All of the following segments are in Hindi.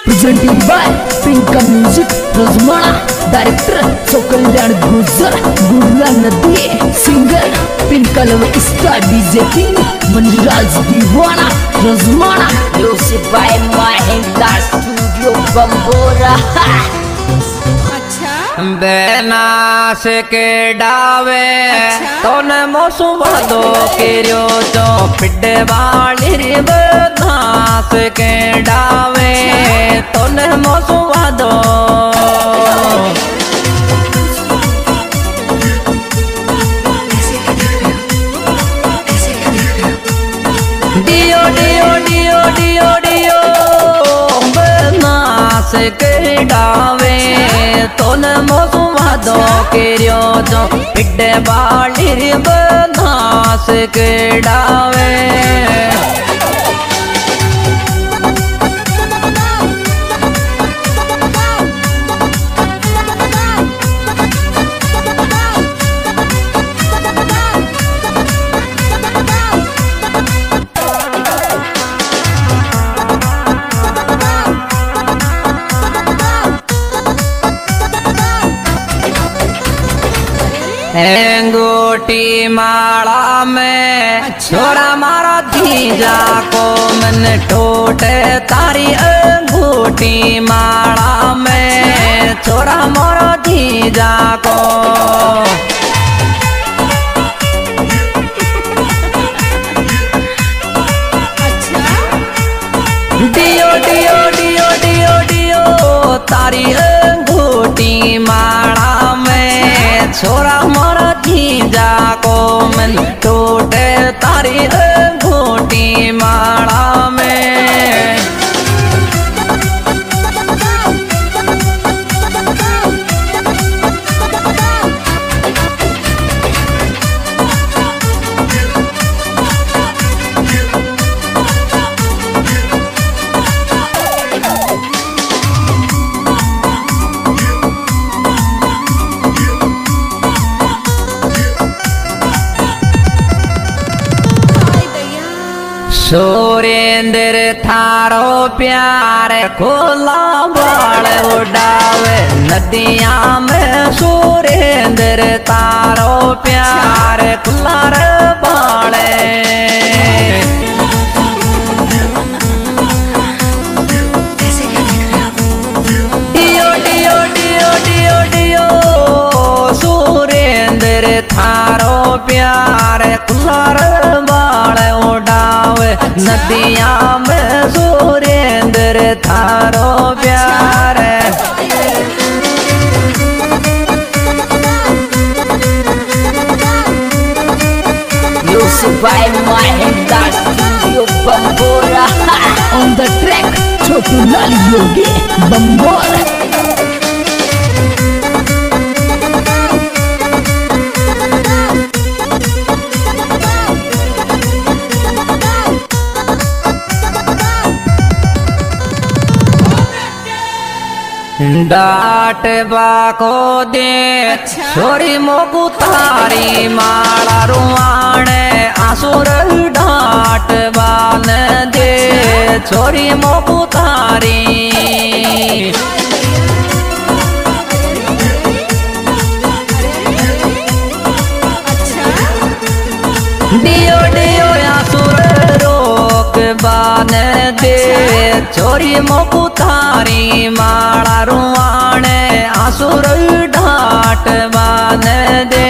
presented by Pinka Music, Rosmana, director Sokalyan Gujar, Gurla Nadi, singer Pinka Love Star DJ King, Manraj Diwana, Rosmana, music by Mahendra Studio Bambora. बेनास के डावे तोने मोसु भदो किरियो तो पिड्डे वाली रे बेनास के डावे तोने मोसु भदो डियो डियो डियो डियो डियो बेनास के डावे तोने मोसु भदो किरियो तो पिड्डे वाली रे बेनास के डावे अंगूठी माला में छोरा मारा धीजा को मन टोटे तारी अंगूठी माला में छोरा मारा धीजा को डियो डियो डियो डियो डियो तारी अंगूठी माला में छोरा मारा धीजा को मन टूटे तारी अंगूठी माला में सुरेंद्र थारो प्यार खोला बाल उड़ावे नदिया में सुरेंद्र थारो प्यार खुला बाले डियो डियो डियो डियो डियो सुरेंद्र थारो प्यार खुला बाल उड़ावे नदिया में सुरेंद्र थारो प्यार Music by Mahendra Studio Bambora. On the track, Chotu Lal Yogi Bambora. डाट बाको दे छोरी मोकू तारी माला रुआणे आसुर डाट बान दे छोरी मोकू तारी डियो डियो आसुर रोक बान दे छोरी मोकू तारी माला रुआणे आसुर ढाट बान दे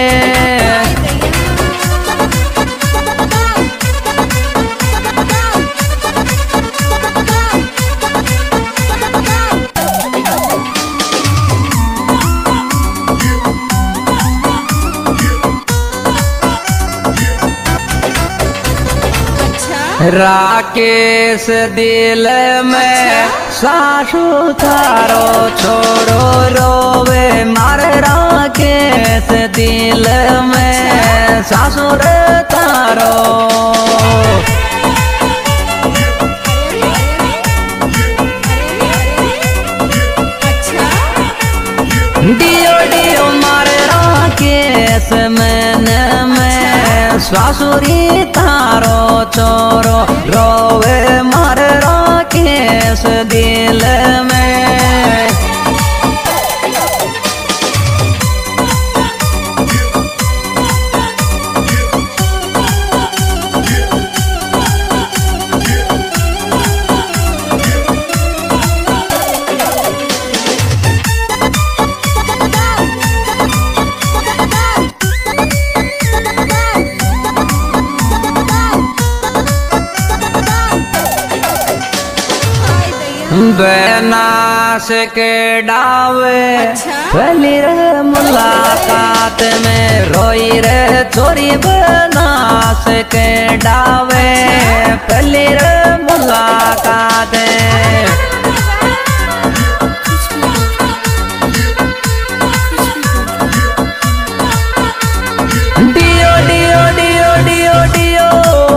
राकेश दिल में सासू थारो छोड़ो रोवे मारे राकेश दिल में सासुर थारो डियो डियो मारे राकेश मन में सासुरी तारो चोरो रोवे मारे राकेश दिल में बेनास के डावे पहली रे मुलाकात में रोई रे चोरी। बेनास के डावे पहली रे मुलाकात डियो डियो डियो डियो डियो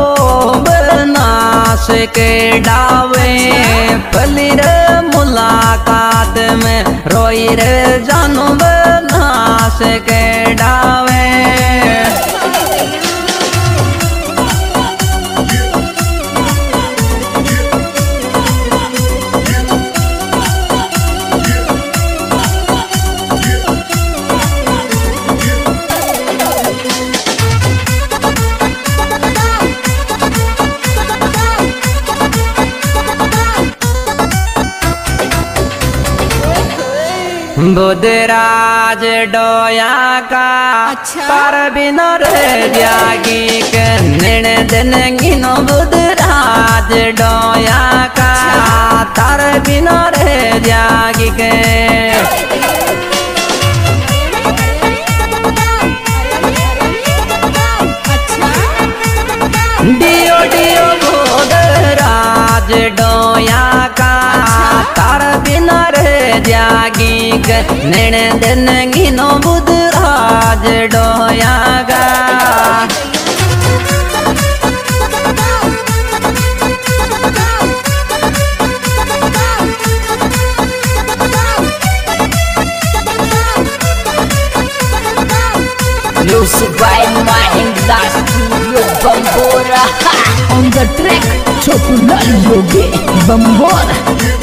बेनास के डावे पहली रे मुलाकात में रोई रे जानू। बेनास के डावे बुधराज डोया का पर बिनो रे जागी के निण दिन गिनो। बुधराज डोया का तार बिनो रे जागी के डियो डियो बुधराज डोया का तार बिनो रे जागी नैन दिन गिनो। बुधराज डोया गा Music by Mahendra Studio Bambora. On the track, Chotu Lal Yogi Bambora.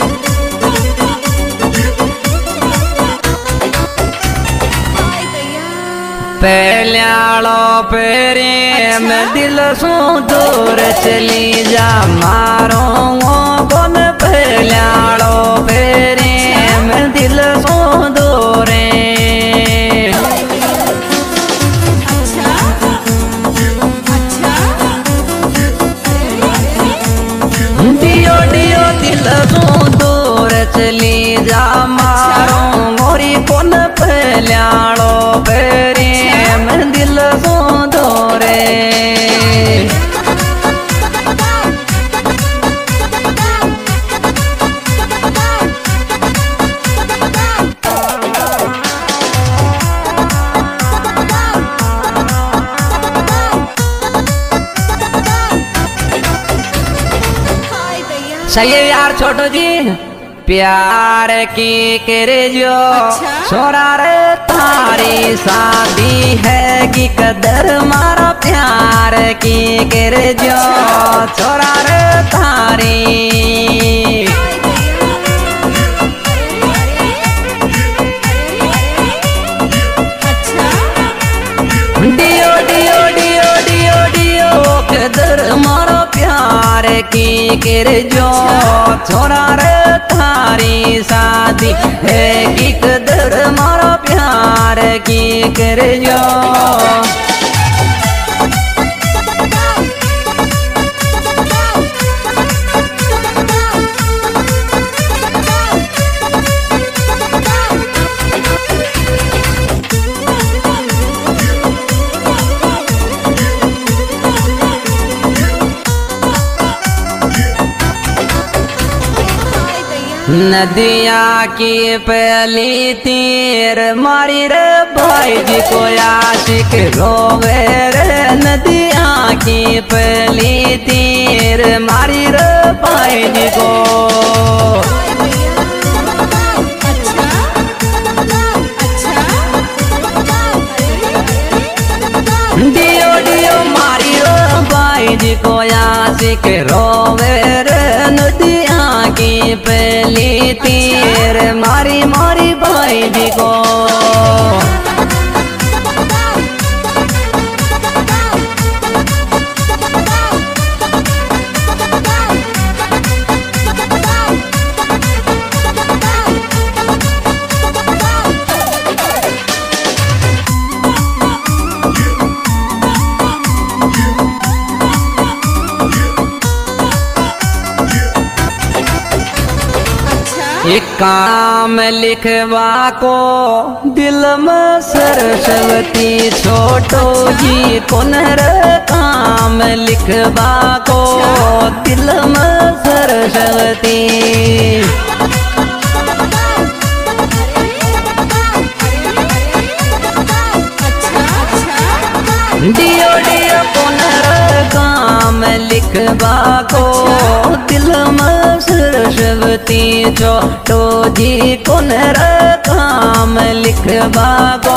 पहल्यालो प्रेम दिल सो दूर चली जा मारो कौन। पहल्यालो प्रेम दिल सो दूर डियो डियो दिल सो दूर चली जा मारो मोरी कौन। पहल्यालो प्रेम दिल सो दूरे सही है यार छोटू जी। प्यार की करे जो छोरा रे थारी शादी है कि कदर मारा। प्यार की करे जो छोरा रे थारी डियो डियो डियो डियो डियो कदर मारो। प्यार की करे जो छोरा रे थारी शादी है कि कदर मारो। प्यार की करे जो नदिया की पहली तीर मारी रे भाई जी को आशिक रोवे रे। नदिया की पहली तीर मारी रे भाई जी को डियो डियो मारी रे भाई जी को आशिक रोवे रे। नदिया की पहली तीर मारी मारी भाई जी को एक काम लिखवा को दिल में सरस्वती छोटो जी पुनर काम लिखवा को दिल में सरस्वती डियो डियो पुनर काम लिखवा को दिल में सरस्वती छोटो जी पुनर काम लिखवा को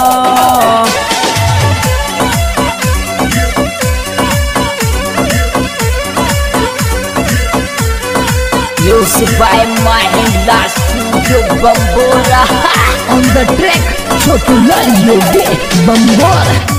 Music by Mahindra Studio Bambora. On the track, Chotu Lal Yogi Bambora.